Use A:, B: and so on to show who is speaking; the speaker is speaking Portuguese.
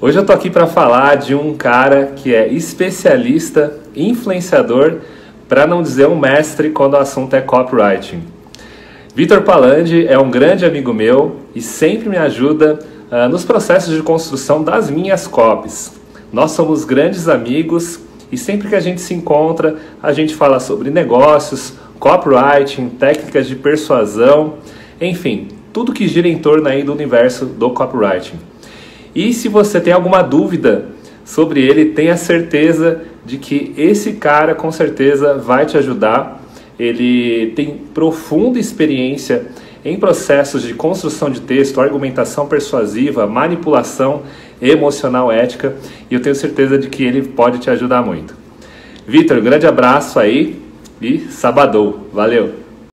A: Hoje eu tô aqui para falar de um cara que é especialista, influenciador, para não dizer um mestre quando o assunto é copywriting. Vitor Palandi é um grande amigo meu e sempre me ajuda nos processos de construção das minhas copies. Nós somos grandes amigos e sempre que a gente se encontra, a gente fala sobre negócios, copywriting, técnicas de persuasão, enfim, tudo que gira em torno aí do universo do copywriting. E se você tem alguma dúvida sobre ele, tenha certeza de que esse cara com certeza vai te ajudar. Ele tem profunda experiência em processos de construção de texto, argumentação persuasiva, manipulação emocional ética, e eu tenho certeza de que ele pode te ajudar muito. Vitor, grande abraço aí e sabadou. Valeu!